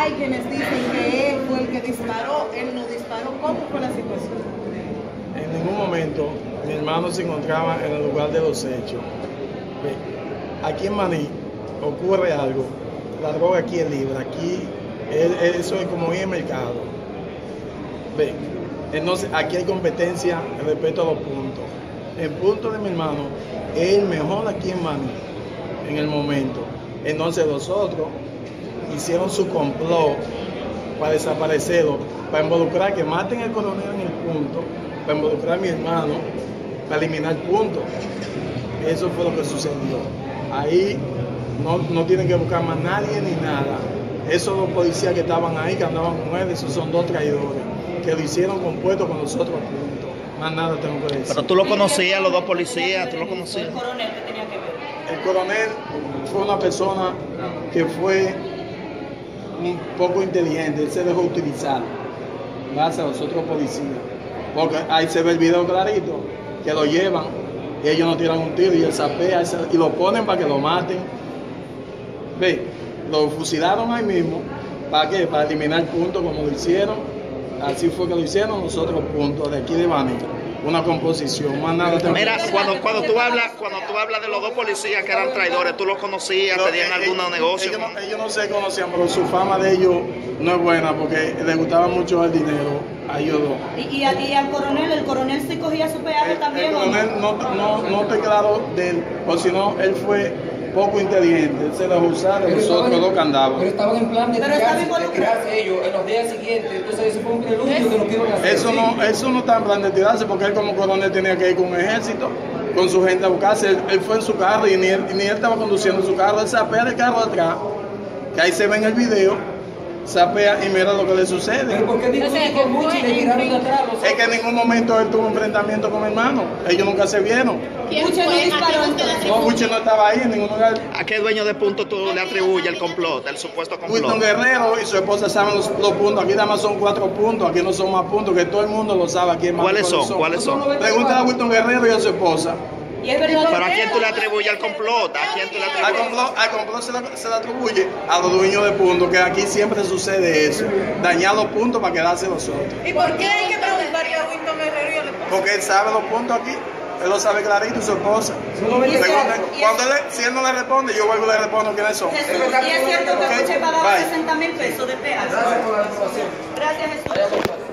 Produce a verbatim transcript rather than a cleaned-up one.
hay quienes dicen que él fue el que disparó, él no disparó. ¿Cómo fue la situación? En ningún momento mi hermano se encontraba en el lugar de los hechos. Aquí en Maní ocurre algo, la droga aquí es libre, aquí es, eso es como ir al mercado. Ve, entonces aquí hay competencia respecto a los puntos. El punto de mi hermano es el mejor aquí en Maní, en el momento. Entonces los otros hicieron su complot para desaparecerlo, para involucrar, que maten al coronel en el punto, para involucrar a mi hermano, para eliminar puntos. Eso fue lo que sucedió. Ahí no, no tienen que buscar más nadie ni nada. Esos dos policías que estaban ahí, que andaban con él, esos son dos traidores, que lo hicieron compuesto con nosotros a punto. Más nada tengo que decir. Pero tú lo conocías, los dos policías, tú lo conocías. ¿El coronel qué tenía que ver? El coronel fue una persona que fue un poco inteligente, él se dejó utilizar gracias a los otros policías. Porque ahí se ve el video clarito, que lo llevan, y ellos no tiran un tiro, y él sapea y lo ponen para que lo maten. Ve, lo fusilaron ahí mismo. ¿Para qué? Para eliminar puntos como lo hicieron. Así fue que lo hicieron nosotros puntos de aquí de Baní. Una composición, más nada. Mira, cuando, cuando tú hablas cuando tú hablas de los dos policías que eran traidores, ¿tú los conocías? No, ¿Tenían ellos, algún negocio? Ellos no, ellos no se conocían, pero su fama de ellos no es buena porque les gustaba mucho el dinero a ellos dos. ¿Y, y, a, y al coronel, el coronel sí cogía su peaje El, también? el coronel no, no, no estoy claro de él, o si no, él fue poco inteligente, él se dejó usar de nosotros dos que andaban. Pero estaban en plan de Pero tirarse, estaba de tirarse ellos en los días siguientes, entonces eso fue un preludio que no quieren hacer. Eso no, eso no está en plan de tirarse porque él como coronel tenía que ir con un ejército, con su gente a buscarse. Él, él fue en su carro y ni él, ni él estaba conduciendo su carro, él sapea el carro atrás, que ahí se ve en el video, sapea y mira lo que le sucede. ¿Pero por qué dijo que muchos le tiraron de atrás? Es que en ningún momento él tuvo enfrentamiento con mi hermano, ellos nunca se vieron. Mucho no disparó entonces. No, Uche no estaba ahí en ningún lugar. ¿A qué dueño de punto tú le atribuyes el complot, el supuesto complot? Wilton Guerrero y su esposa saben los, los puntos. Aquí nada más son cuatro puntos, aquí no son más puntos, que todo el mundo lo sabe aquí en Maní. ¿Cuáles son? ¿Cuáles son? Pregúntale a Wilton Guerrero y a su esposa. ¿Y es verdad? ¿Pero a quién tú le atribuyes el complot? ¿A quién tú le Al atribuyes? complot, al complot se, le, se le atribuye a los dueños de puntos, que aquí siempre sucede eso, dañar los puntos para quedarse los otros. ¿Y por qué hay que preguntarle a Wilton Guerrero y a la esposa? Porque él sabe los puntos aquí, él lo sabe clarito y su esposa. Pregunten, cuando él, si él no le responde, yo vuelvo y le respondo quiénes son. Jesús, y es cierto que Ok, Uche pagaba bye. sesenta mil pesos de peaje. Gracias por la información. Gracias, Jesús.